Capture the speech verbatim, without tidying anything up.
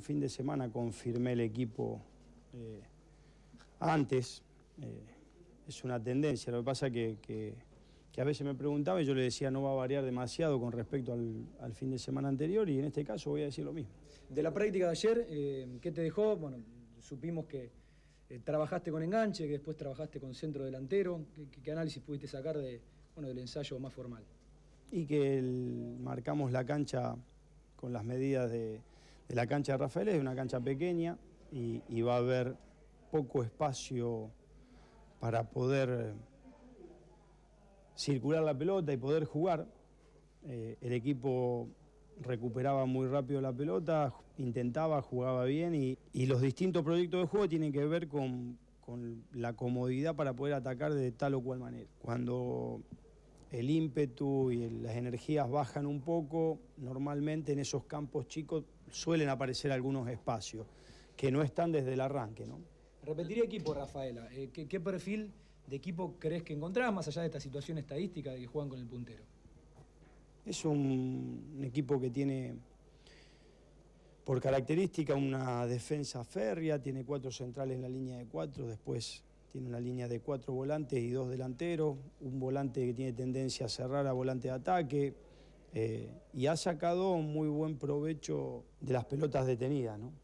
fin de semana confirmé el equipo eh, antes. Eh, es una tendencia, lo que pasa que, que, que a veces me preguntaba y yo le decía no va a variar demasiado con respecto al, al fin de semana anterior, y en este caso voy a decir lo mismo. De la práctica de ayer, eh, ¿qué te dejó? Bueno, supimos que eh, trabajaste con enganche, que después trabajaste con centro delantero. ¿Qué, qué análisis pudiste sacar de, bueno, del ensayo más formal? Y que el, marcamos la cancha con las medidas de, de la cancha de Rafael, es una cancha pequeña y, y va a haber poco espacio para poder circular la pelota y poder jugar. Eh, el equipo recuperaba muy rápido la pelota, intentaba, jugaba bien y, y los distintos proyectos de juego tienen que ver con, con la comodidad para poder atacar de tal o cual manera. Cuando el ímpetu y las energías bajan un poco, normalmente en esos campos chicos suelen aparecer algunos espacios que no están desde el arranque, ¿no? Repetiría equipo, Rafaela. Eh, ¿qué, ¿Qué perfil de equipo crees que encontrás, más allá de esta situación estadística de que juegan con el puntero? Es un, un equipo que tiene, por característica, una defensa férrea, tiene cuatro centrales en la línea de cuatro, después tiene una línea de cuatro volantes y dos delanteros, un volante que tiene tendencia a cerrar a volante de ataque, eh, y ha sacado muy buen provecho de las pelotas detenidas, ¿no?